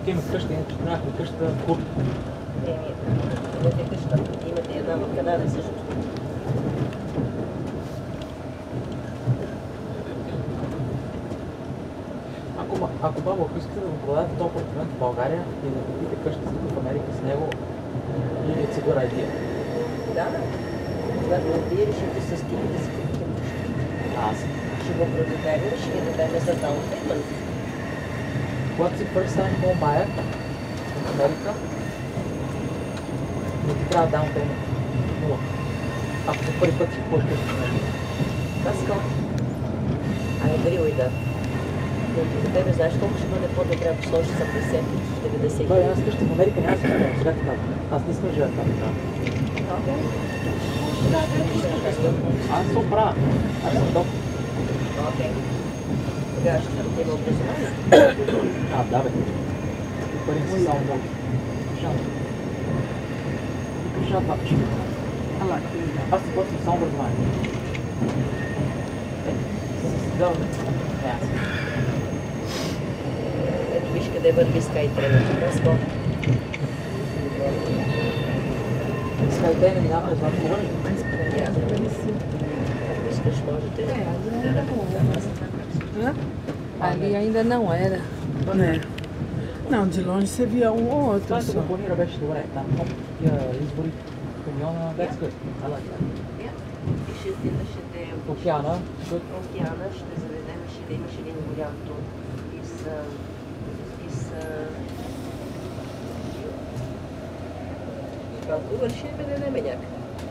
отиваме къща, иначе тръгнахме къща кур. Имате къща, имате една в Канада също. Ако бабо, ако искате да го продадете този апартамент в България и да купите къща в Америка с него, и си го идея. Да, когато вие решите с тих да си купите къща. Аз. Ще го продадем, ще ви дадем за down payment. Когато си first time home buyer в Америка, не ти трябва down payment. Нула. Ако за първи път си купуваш къща в Америка. That's cool. I agree with that. За тебе знаеш колко ще бъде по-добре, ако сложиш за 50-90 Той аз къща в Америка няма да се купувам, сега ти казвам. Аз не искам да живея там. Аз се оправя. Аз съм доктор. Окей. Тогава ще има образование. Да бе. Пари си само много. Кажа това. Аз си просто само образование. Ето виж къде върви Skytrain. Краско. Skytrain минава през Vancouver. Ако искаш, можете. Ali ainda não era. É. Não, de longe você via um ou outro Това só. се планира беше добре. Там избори камиона, that's good. I like that. И ще Океана, океана, ще заведем, ще имаш един голям тур из Ванкувър, ще ме дадем някак.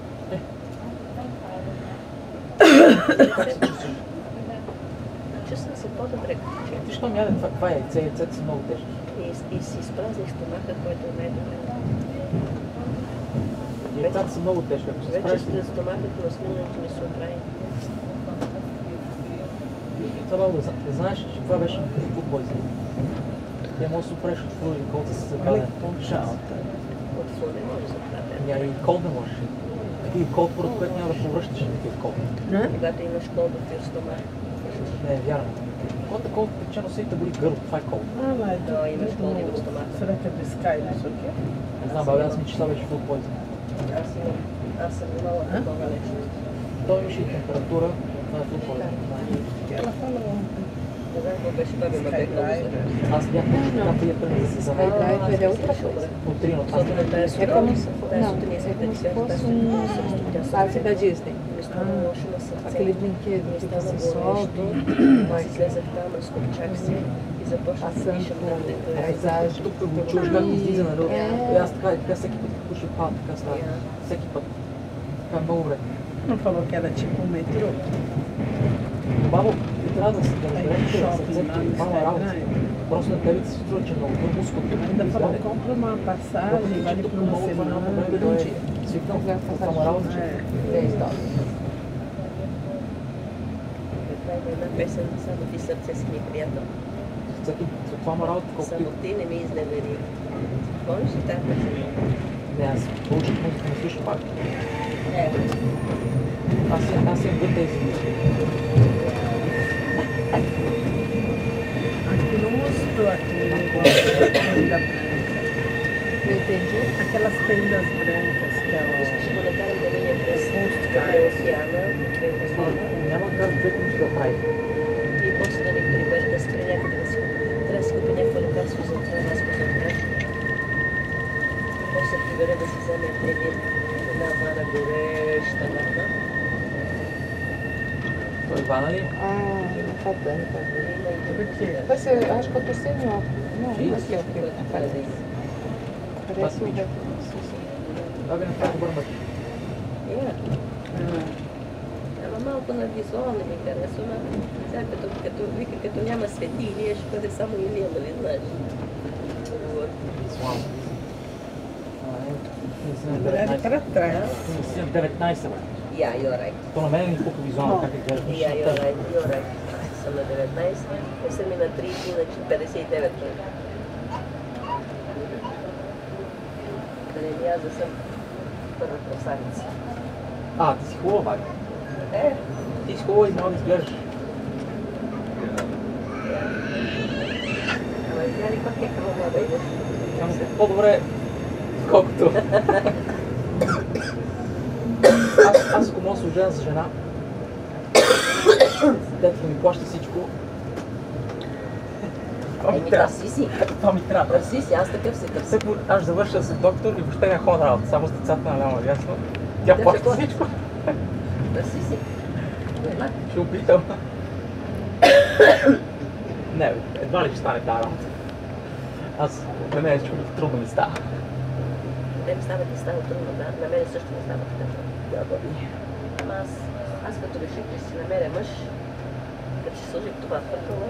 Чувствам се по-добре. Защо няма това яйце? Яйцата са много тежки. И си изпразних стомаха, който е най-добре. Яйцата са много тежки. Ако се Вече справиш... стомахът на смилането ми се оправи. Това бабо, знаеш, че това беше food poisoning. Те може да се оправиш от флу или колта се забавя. От флу не може да се оправя. И колд не можеш. Такива колд, поради което няма да повръщаш такива колд. Когато имаш колда в стомах. Не е вярно. Когато колд пече носите боли гърло, това е колд. Да, имаш колда в стомаха. Será que é do Sky, não sei o quê? Не знам, бабе, аз ми че това беше food poisoning. Аз съм имала такова нещо. Той имаше и температура, това е food poisoning. Ela falou. Не знам какво беше, баби, ма бях много зле. Аз бях една приятел да се замея. Skydive é outra coisa. От Трино. Защото на тази É como se, тази não, сутрин é исках да como ти se кажа, fosse тази сутрин тя parque da Disney. ми стана лошо на сърце. Aquele brinquedo Ми que стана você sobe, Аз излезах там, разкопчах се и започнах да passando дишам много por дето. paisagem. Тук го чуеш как излиза на долу. É. И аз така всеки път пуша пад, така става. Всеки път. Така много добре. Não falou que era tipo um metrô? Но бабо, ти трябва да разбереш, че сърцето е мала работа. Просто на тебе ти се струва, че много мускулно. Ainda falou, compra uma passagem, vale por uma semana. Свикнал само работа, че не е издава. Това има една песен, само ти сърце си ми приятел. Всеки това му работа, колкото Само ти не ми изневери. Помниш ли тази песен? не, аз получих музика, не слушам пак. Е, Аз имам две тези. Aqui não mostrou aquele negócio da tenda branca. Não entendi. Aquelas tendas brancas que é искаш да го накарам да мине през океана, Няма как две неща да прави. и после да ни прибере да спре някъде да си купи. Трябва да си купи някакво лекарство за това маско за отраж. После прибере да си вземе една вана гореща вана. Той вана ли? Ah, não tá dando pra ver. Por quê? Vai ser, acho que eu tô sem óculos. Não, Isso. aqui, ó. Parece o reflexo. Това бе направо добър мъж. Ама малко на визуално ми харесва, сега като няма свети Илия, ще бъде само Илия, нали знаеш? Слава. Olhar para trás. Си на 19, бе. Я, you're right. То на мен ми пука визуално как е гледаш. Я, you're right, you're right. Съм на 19, не съм и на 30, иначе 59. Да не ми аз да съм първа красавица. Ти си хубава, бе. Ти си хубава и много изглеждаш. Ама Нали пак е храна да идеш? Само по-добре, колкото. Аз ако мога да се оженя с жена, дето ми плаща всичко, Търси си. това ми трябва. Търси си, аз такъв се търси. Аз завърша с доктор и въобще не ходя на работа, само с децата на ляво ясно. Тя плаща всичко. Търси си. Ще опитам. Не, едва ли ще стане тази работа. Аз, на мен трудно ми става. Те ми става трудно, да. На мен също не става така. Да, бъди. Ама аз като реших да си намеря мъж, като си сложих това пътало,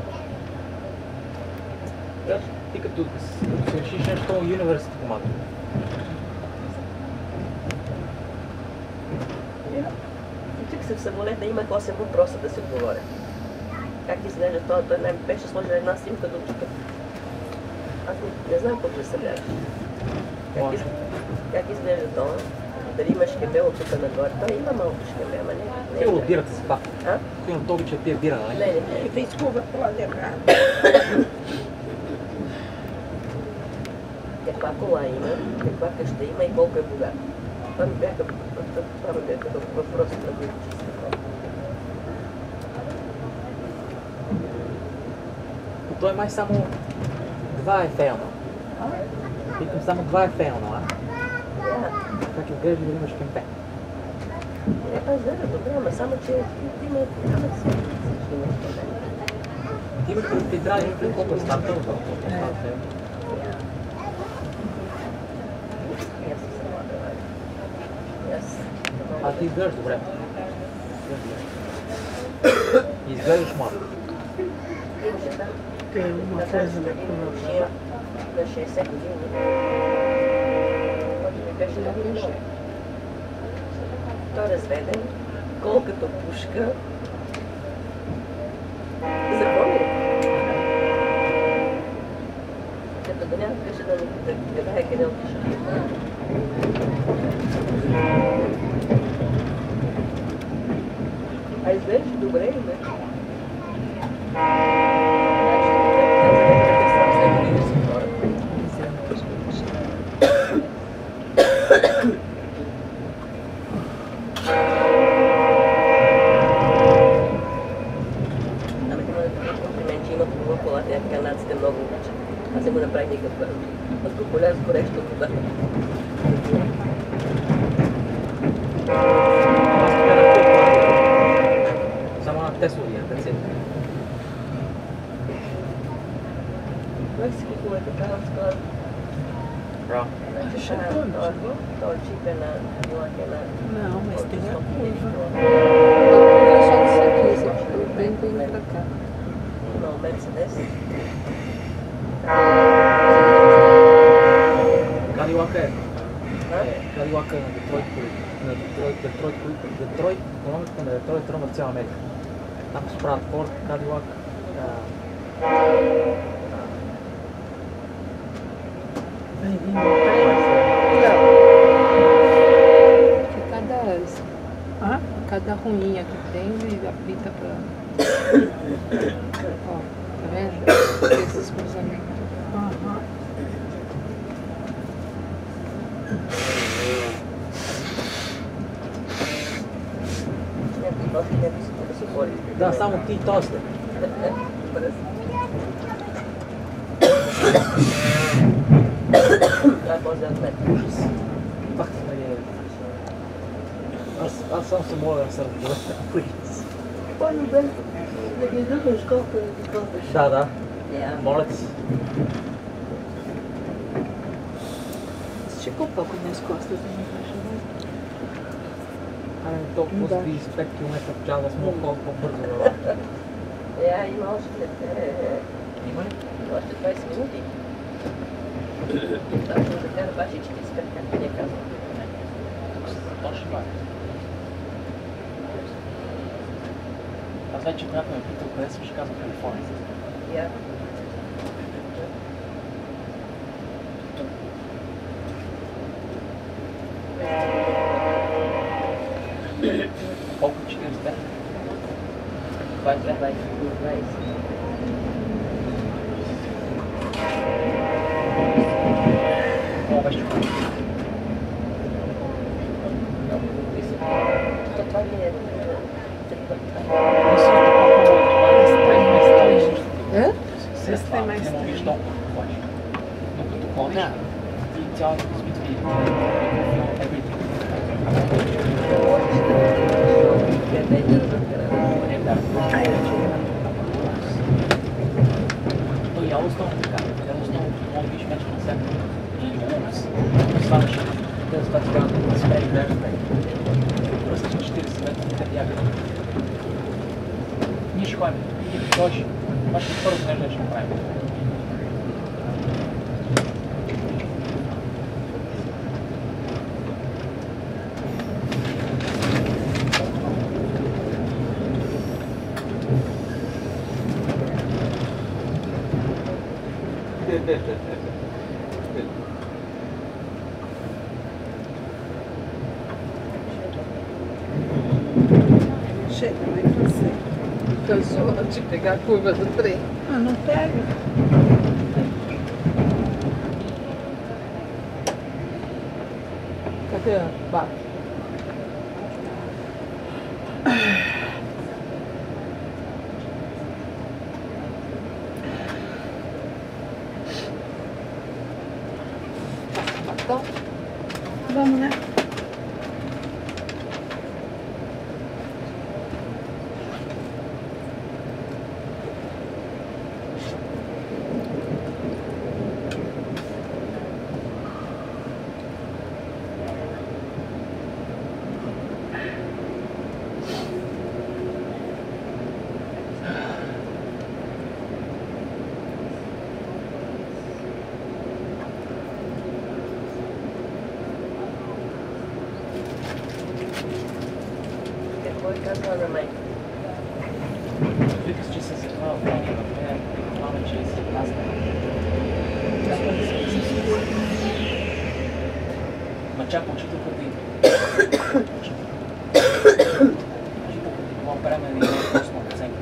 Ти като си решиш нещо, университет помага. тук се в самолета имах 8 въпроса да си отговоря. Как изглежда това? Той не беше сложил една снимка до тук. Аз не знам какво представляваш. Как изглежда това? Дали има шкембел от тук нагоре? Той има малко шкембел, ама не. Ти от бирата си пак. А? Ти от обича пие бира, нали? Не. Да изхубава това дърга. Каква кола има, каква къща има и колко е богат. Това ми бяха въпросите, на които ще се говоря. Той май само 2 е фейлно. Питам само 2 е фейлно, а? Така че отглежда да имаш кемпе. Аз знам, добре, ама само, че има всички неща. Ти имаш ти трябва да имаш колко е стартъл, А ти изглеждаш добре. Изглеждаш млад. Те има влезали на 60 години. Който ми беше напише. Той е разведен, колкото пушка. Запомни. Като да няма къща да ни пита, къде отиша. А изглеждаш добре ли ме? Канадците много обичат. Аз не го направих никакъв път. Аз го поля с горещо вода. Само на Тесловия, деци. Как си купува така в склад? Браво. Той чип е на Милак е на... Não, mas tem a curva. A curva já disse aqui, esse aqui bem indo pra cá. Não, Mercedes. Кадилака е. Кадилака е на Детройт колите. Детройт, икономиката на Детройт тръгва в цяла Америка. Там се правят Форд, Кадилак. Cada ruinha que tem, ele apita pra... Ó, tá vendo? Esses cruzamentos. Да, само ти и тоста. Ужас. Аз сам се моля да се разбира. По-добре. Да ги духаш колко е колко. Да. Моля ти си. Ще купа, ако не скоста, да не кажа. Толкова с 35 км в час, аз мога по-бързо да вървя. Има още. Има ли? Още 20 минути. Точно така да бачи 45, както ни казвам. Точно това. Аз вече, когато ме питал къде съм, ще казвам Калифорния. Колко 40? 20. беше чукан. Това ми е... Система е не му виж толкова плаче. Но като ходиш и цялата битва и той Ялостон така. Ялостон може биш меч на всяка. И Лумс. Това беше. Те за това ти казват да спрели граждане. Просто 40 метра къде яга. Ние ще ходим. И като ходиш, това ще първо нещо ще направим. De pegar a curva do trem. Ah, não pega. Cadê a barra? Batom? Vamos, né? Викаш, че се занимава в това, че си аз ма чак учителка ти. Това време не е по-сна оценка.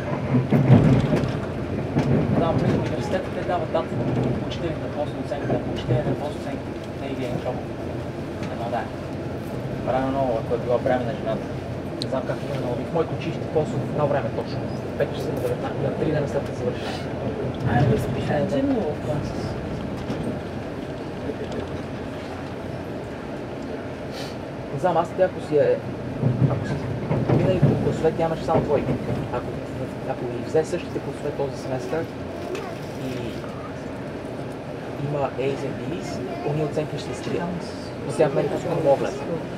Да, при университета те дават дата на учителите на по-сна оценка, на учителите на по-сна оценка. Не и вие ничего. Едно да е. Правилно много, ако е била бременна жената. Не знам как е много. В моето училище Косово в едно време точно. 5 часа на 19, 3 дена след да завърши. Разпишете много. Не знам, аз ако си винаги по класове, тя имаше само двойки. Ако ги взе същите класове този семестър и има A's and B's, уния оценки ще се скрият. Но тя в мен просто не мога гледа.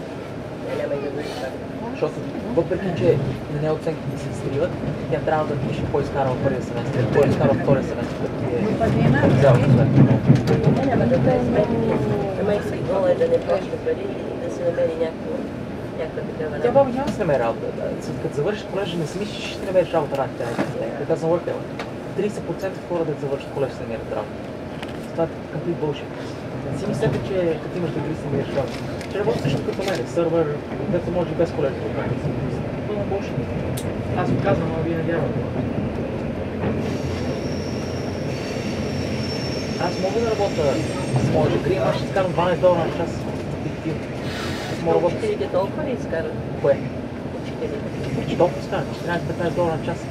Защото въпреки, че на нея оценките се изтриват, тя трябва да пише кой изкарва първия семестър, кой изкарва втория семестър, като ти е взел съответно. Няма да те сметни. Намайски гол е да не плаща пари и да се намери някаква такава Тя работа. баба няма да се намери работа. Като завършиш колежа, не си мислиш, че ще намериш работа ради тя. Те казвам work 30% от хората да завършат колеж се намерят работа. Това е complete bullshit. Не си мислете, че като имаш дегри си намериш работа. Ще работиш също като мен, сървър, дето може и без колеж да направи. Това е bullshit. Аз ви казвам, но вие не вярвате. Аз мога да работя с моя дегри, аз ще изкарам $12 на час. Учителите толкова ли изкарат? Кое? Учителите. Че толкова изкарат? $14-15 на час.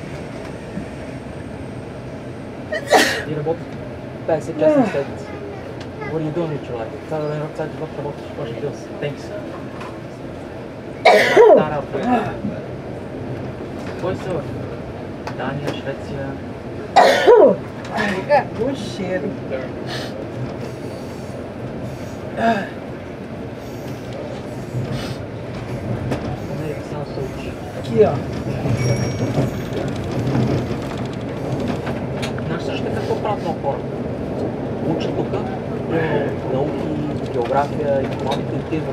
И работя 50 часа на седмица. What are you doing with your life? Цяла ден outside живот работиш, wash your bills. Thanks. Start out there. Кой са? Дания, Швеция. Pega o cheiro. Америка само се учи. Aqui, ó. Знаеш също така какво правят много хора? Учат тук, примерно науки, география, икономика и отиват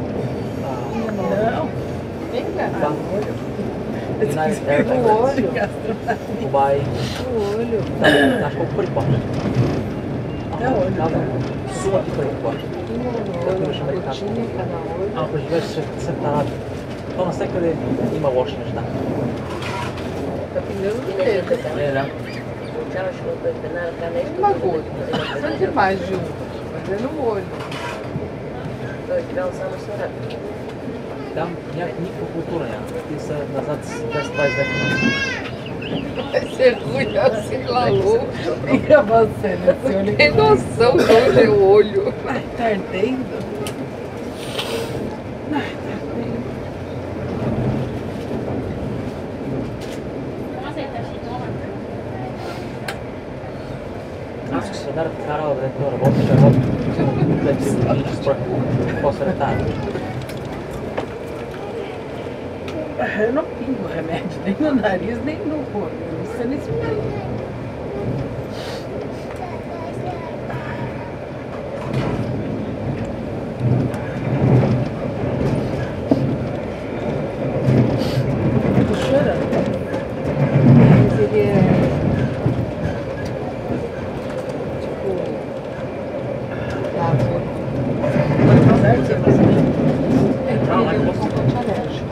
Não. Vem cá. Vancouver, Eu United esqueci Arab o Emirates, olho, gastronomia. Дубай. O olho. Знаеш колко пари плащат? Да, olho. Казвам, сума ти пари плащат. Като имаш американски. Cotinha, cada olho. Ама преживееш след Арабия. То навсекъде има лоши неща. Dependendo do И не е tempo. така. Не, да. Получаваш от една ръка нещо. Uma gota. Só de mais de um. pedra no olho. To ti dao samo sada. Там никаква култура няма. Ти са назад 10-20 века. Você ruja assim, maluco. Fica você nesse olho. Tem noção de onde é o olho. Ai, tá ardendo? Ai, tá ardendo. Аз ще се ударя карал да не работи, ще работи. Да ти се видиш според по-средата. Eu não pingo remédio nem no nariz, nem no olho. Isso é nesse meio. Tô chorando. Mas ele é. Tipo. Certo? Não, Ele é um mas você... pouco alérgico.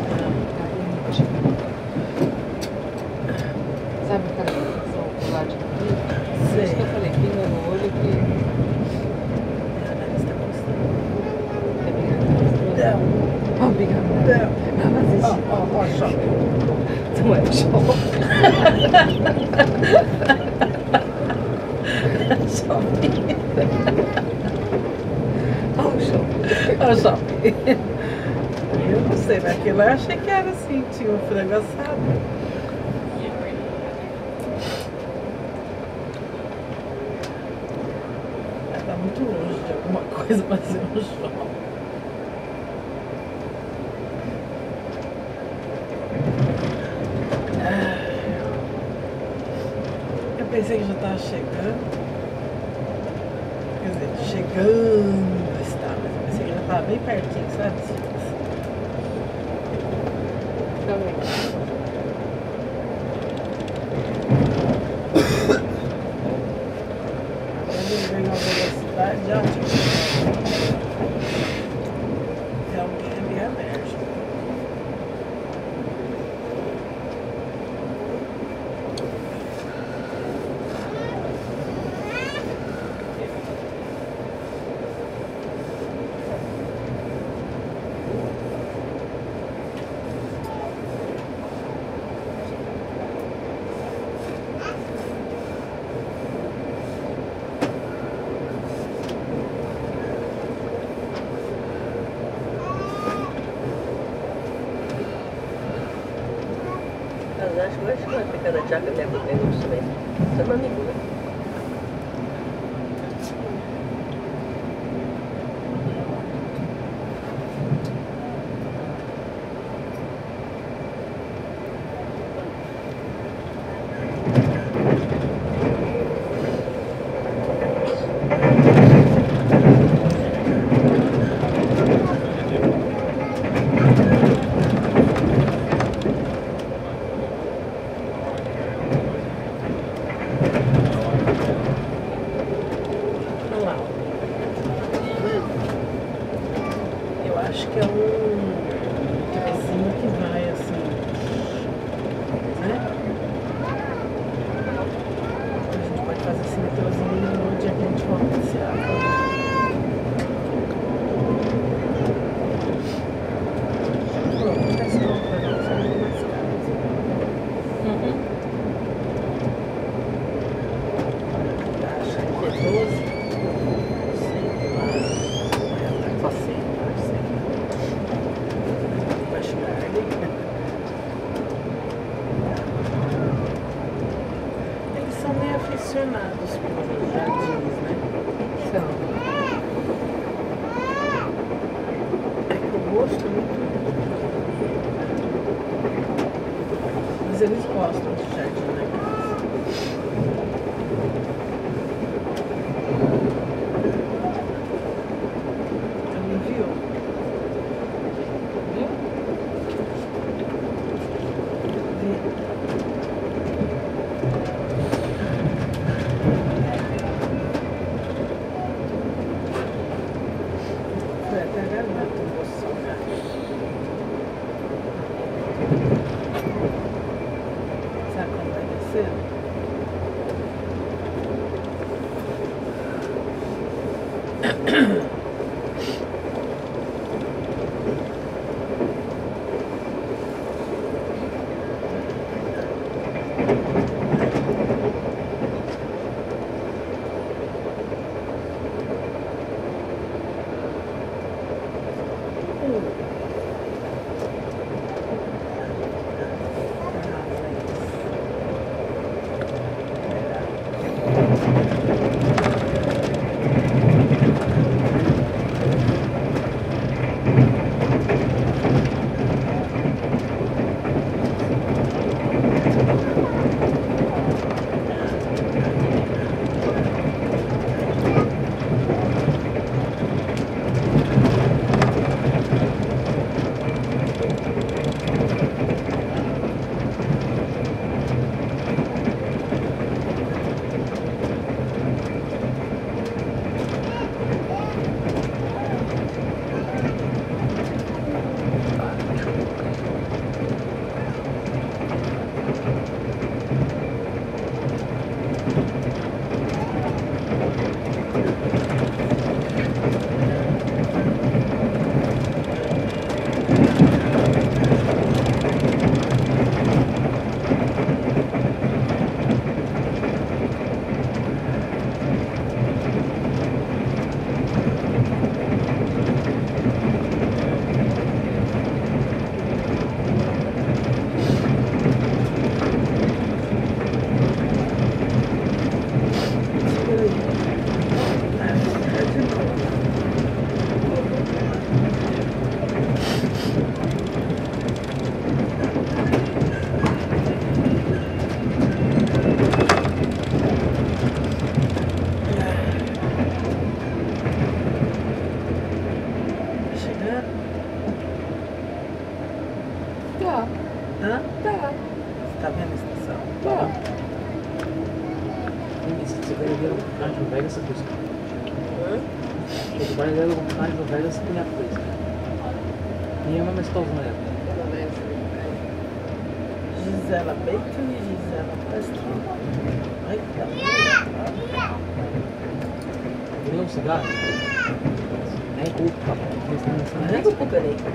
Sabe aquela infecção ocular de cabelo? Por isso que eu falei, pinga no olho que é bem Não. Ó, obrigada. Não. Ah, mas isso Ó, choque. não é show. Choque. Ó, o show. Ó, choque. Eu não sei, mas aquilo eu achei que era assim, tinha um frango assado. Tá muito longe de alguma coisa pra ser um show. Eu pensei que já tava chegando. Quer dizer, chegando estava. Eu pensei que já tava bem pertinho, sabe? Também. Ele ganhou uma velocidade ótima. É alguém ali alérgico. Mas acho que vai ficar na chácara mesmo, mesmo isso mesmo. Você é uma amigo, né? Olha lá. Eu acho que é um trezinho que vai assim, né? A gente pode fazer esse metrôzinho no dia que a gente for passear. Pronto, tá escuro pra não ser mais caro. Acho que é 12. Só sei, vai chegar ali. Eles são meio aficionados por jardins, né? São. É que eu gosto muito. Mas eles gostam de jardim na casa. Também viu? Viu? Foi até granata o moço salgado. Sabe como vai descer? Hã? Tá. Você tá vendo a estação? Tá. Você vai ver o carro de Vegas, você busca. Você vai ver o carro de Vegas, você tem a coisa. E é uma mescla na Gisela Bacon e Gisela Pasquim. Ai, que da porra. Tem um cigarro? É culpa. Liga um pouco ali.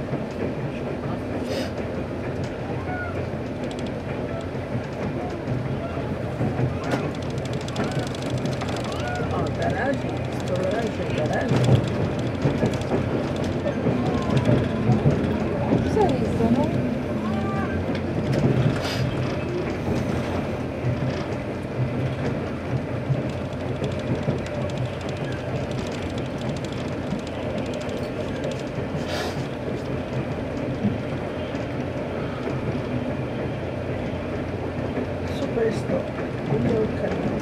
Ó, garagem, estouragem, garagem. Isso é isso, não? Superstore. O meu canal.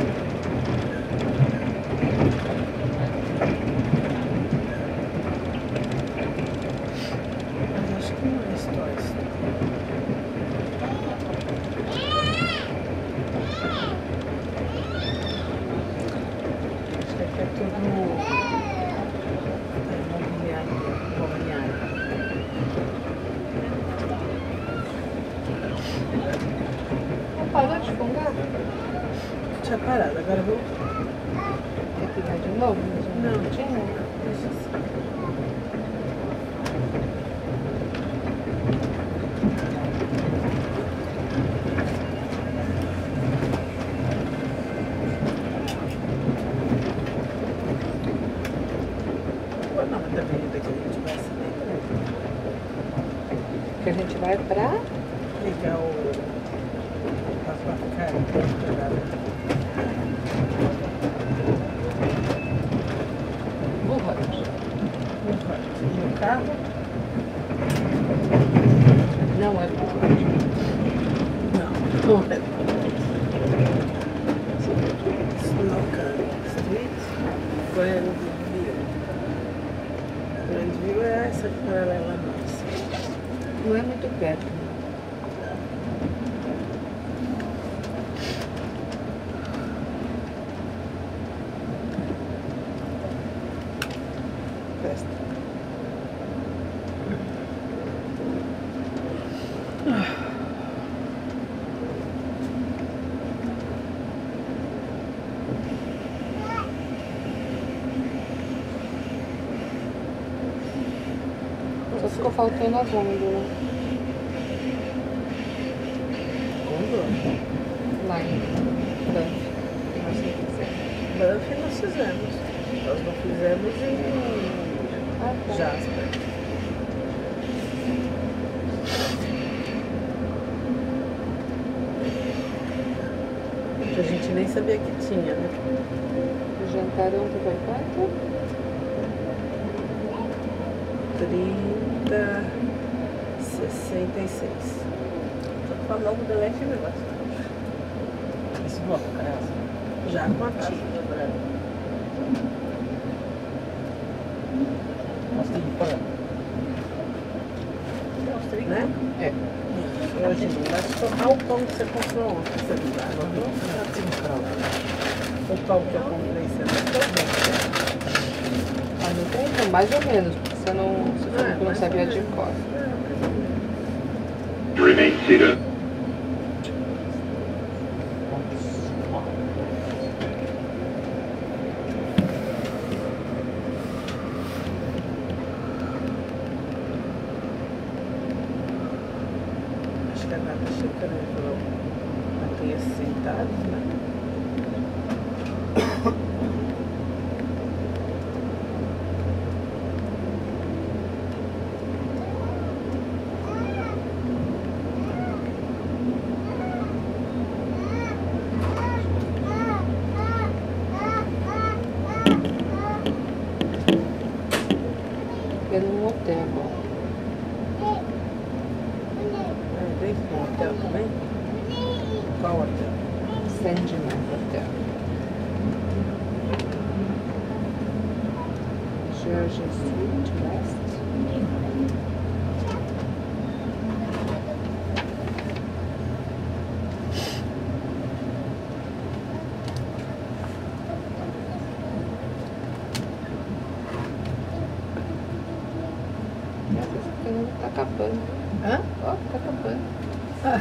Mas acho que não é Store. Acho que aqui é tudo imobiliário. Não parou de fungar? Tinha parado, agora eu vou. Quer pegar de novo? Não. Tinha? Deixa assim. Qual é o nome da avenida que a gente vai sair? Que a gente vai pra... Pegar o. Burrante. E o carro? Não é burrante. Não, não é. Slocum Street, Grandview. Grandview é essa paralela nossa. Não é muito perto. Festa. ficou faltando a gôndola. Gôndola? Lá em Banff. Nós não fizemos. Buff nós fizemos. Nós não fizemos em Jasper. Que a gente nem sabia que tinha, né? O jantarão que foi quanto? 30,66. Só que logo do leste é negócio. Esse bloco, cara, é assim. Já com a tia. Nós temos que pagar. Né? É. Hoje não vai tocar o pão que você comprou ontem, você não vai, não? O pão que eu comprei, você não comprou. Ah, não tem? Então, mais ou menos, porque você não sabia de cor. Remain seated. Acho que a Nata checando, ele falou, mantenha sentados, né? É num hotel bom. Dentro do hotel também? Qual hotel? Sandman Hotel. Georgia Street West. Tá acabando. Hã? Ó, tá acabando. Ah.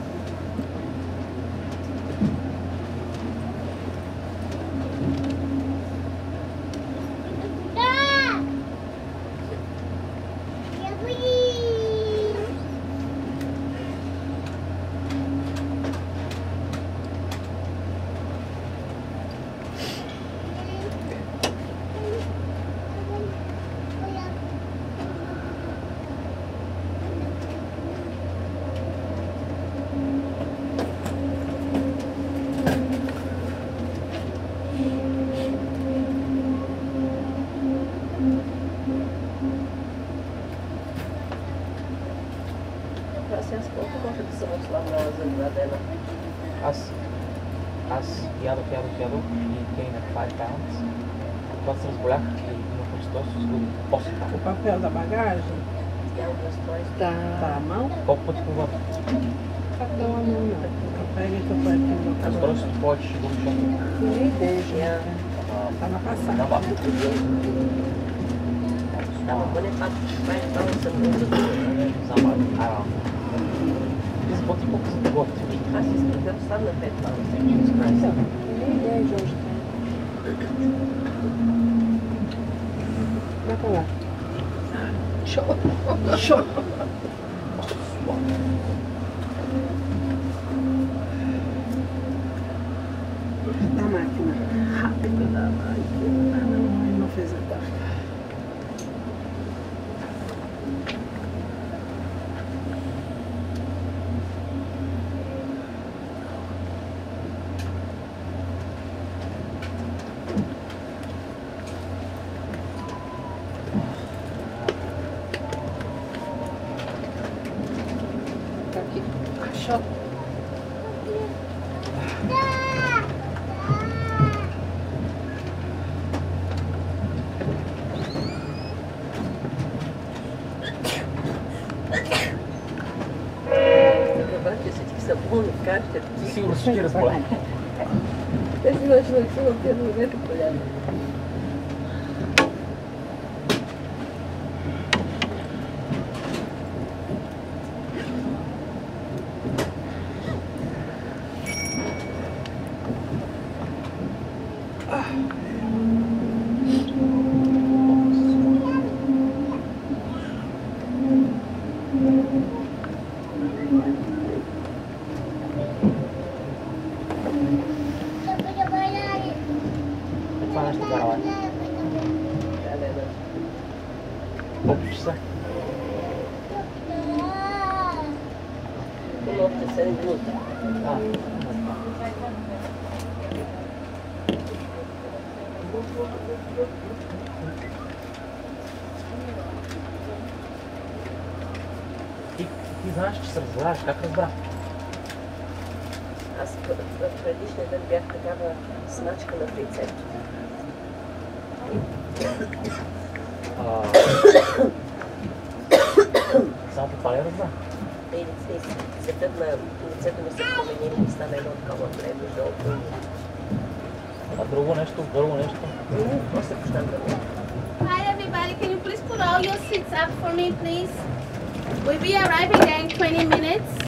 Assim, as poucas contas que são lá na dela. As yellow, he gained 5 pounds. Quantos são os black e não custou o posso estar? O papel da bagagem E algumas coisas. tá Tá. à mão? Qual pode provar? Cadê uma mão não? Pega que eu ponho aqui no Os cabelo. próximos podes chegou no chão. Nem ideia. Tá na passada. Não, vá. Não, quando ele vai estar lançando Eles botam um pouco de gosto. assim, se quiser, sabe na pele, fala assim. Então, nem ideia de onde tá. Vai pra lá. Show. Show! Da máquina. Rápido da máquina. Ah, não, ele não fez a data. Tá aqui. Achou? Agora que você tinha que ser bom no caixa, Sim, os tiros por lá. esse lanche aqui não tem no momento pra olhar. това нещо карала? Да, не, да. Опиш се. Има още 7 минути. Да. Ти знаеш, че се разбираш. Как разбра? Аз в предишния ден бях такава смачка на лицето. Само по това ли разбра? И цветът на лицето ми се промени и стана едно такова бледно, жълто. А друго нещо? Просто почнах да ми. Hi everybody, can you please put all your seats up for me, please? We'll be arriving there in 20 minutes.